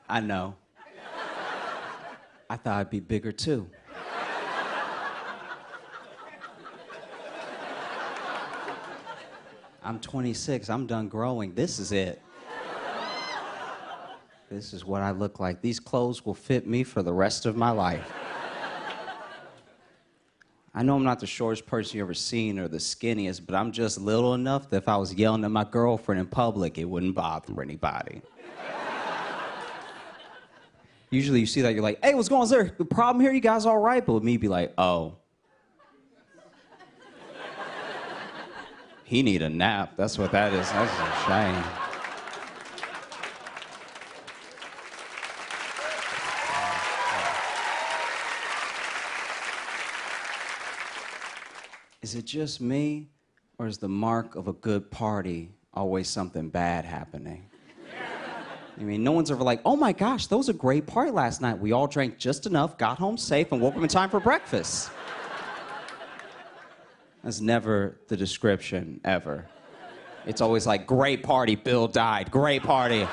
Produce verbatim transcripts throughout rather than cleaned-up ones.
I know. I thought I'd be bigger too. I'm twenty-six, I'm done growing. This is it. This is what I look like. These clothes will fit me for the rest of my life. I know I'm not the shortest person you've ever seen or the skinniest, but I'm just little enough that if I was yelling at my girlfriend in public, it wouldn't bother anybody. Usually you see that, you're like, hey, what's going on? Is there a problem here? You guys all right? But with me, be like, oh. He need a nap. That's what that is. That's a shame. Is it just me, or is the mark of a good party always something bad happening? I mean, no one's ever like, oh my gosh, that was a great party last night. We all drank just enough, got home safe, and woke up in time for breakfast. That's never the description, ever. It's always like, great party, Bill died, great party.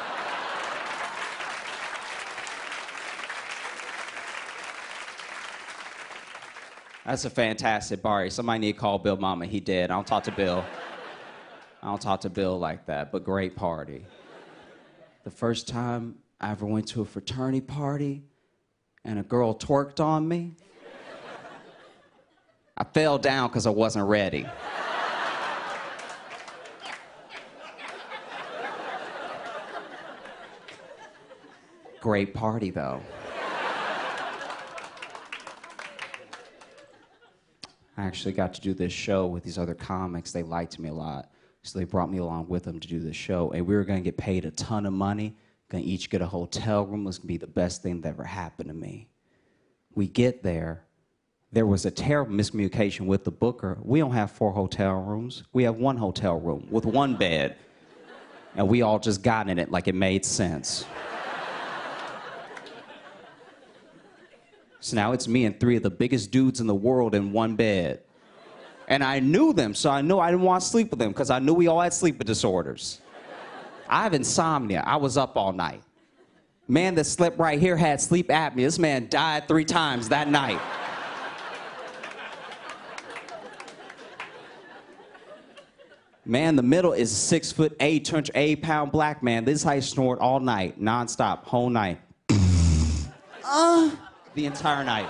That's a fantastic party. Somebody need to call Bill Mama, he dead. I don't talk to Bill. I don't talk to Bill like that, but great party. The first time I ever went to a fraternity party and a girl twerked on me, I fell down because I wasn't ready. Great party, though. I actually got to do this show with these other comics. They liked me a lot. So they brought me along with them to do this show. And we were going to get paid a ton of money. Going to each get a hotel room. It was going to be the best thing that ever happened to me. We get there. There was a terrible miscommunication with the booker. We don't have four hotel rooms. We have one hotel room with one bed. And we all just got in it like it made sense. So now it's me and three of the biggest dudes in the world in one bed. And I knew them, so I knew I didn't want to sleep with them because I knew we all had sleeping disorders. I have insomnia. I was up all night. Man that slept right here had sleep apnea. This man died three times that night. Man in the middle is a six foot eight, two hundred eighty pound black man. This is how he snored all night, nonstop, whole night. uh, the entire night.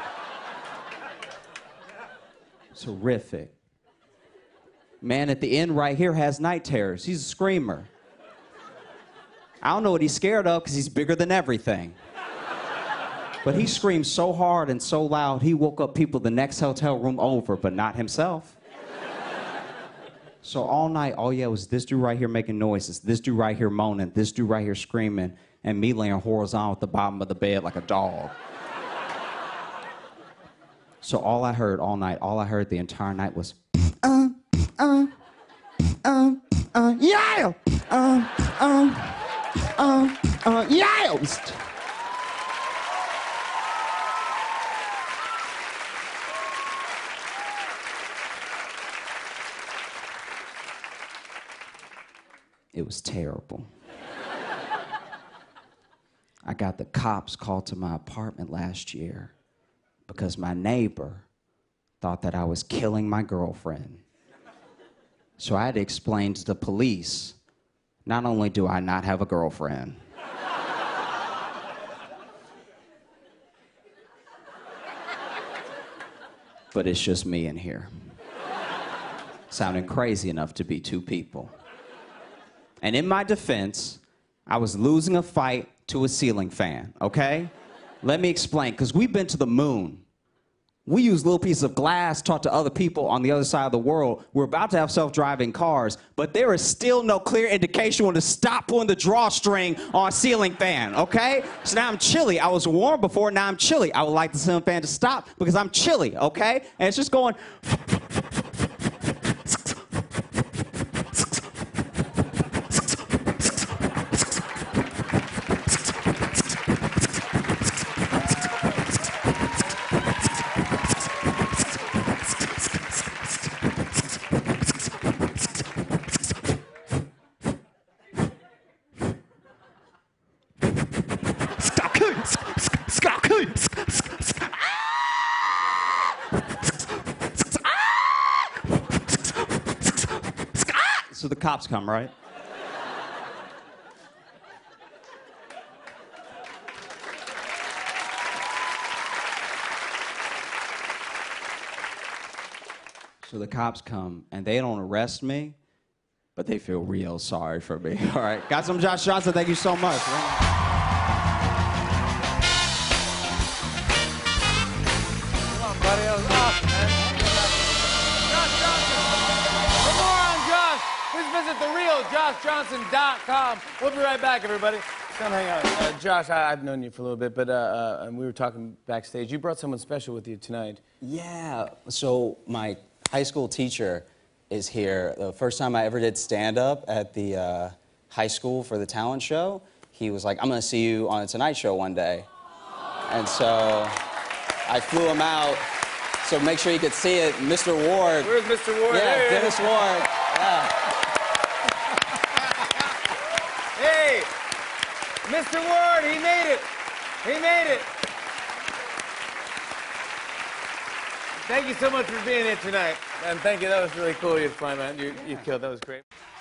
It's horrific. Man at the end right here has night terrors. He's a screamer. I don't know what he's scared of because he's bigger than everything. But he screamed so hard and so loud, he woke up people the next hotel room over, but not himself. So all night, all yeah was this dude right here making noises, this dude right here moaning, this dude right here screaming, and me laying horizontal at the bottom of the bed like a dog. So all I heard all night, all I heard the entire night was, uh, uh, uh, uh, yeah, uh, uh, uh, uh, yeah. It was terrible. I got the cops called to my apartment last year because my neighbor thought that I was killing my girlfriend. So I had to explain to the police, not only do I not have a girlfriend, but it's just me in here. Sounding crazy enough to be two people. And in my defense, I was losing a fight to a ceiling fan, okay? Let me explain, because we've been to the moon. We use little pieces of glass, talk to other people on the other side of the world. We're about to have self-driving cars, but there is still no clear indication when to stop pulling the drawstring on a ceiling fan, okay? So now I'm chilly. I was warm before, now I'm chilly. I would like the ceiling fan to stop because I'm chilly, okay? And it's just going... cops come, right? So the cops come, and they don't arrest me, but they feel real sorry for me. All right, got some Josh Johnson. Thank you so much. Buddy, that was awesome, man. Josh Johnson. For more on Josh, please visit the real josh johnson dot com. We'll be right back, everybody. Come hang out. Uh, Josh, I, I've known you for a little bit, but uh, uh, we were talking backstage. You brought someone special with you tonight. Yeah, so my high school teacher is here. The first time I ever did stand-up at the uh, high school for the talent show, he was like, I'm gonna see you on the Tonight Show one day. And so I flew him out, so make sure you could see it. Mister Ward. Where's Mister Ward? Yeah, hey, Dennis hey. Ward. Yeah. Hey, Mister Ward, he made it. He made it. Thank you so much for being here tonight. And thank you, that was really cool. You fly, man. You, you killed, that was great.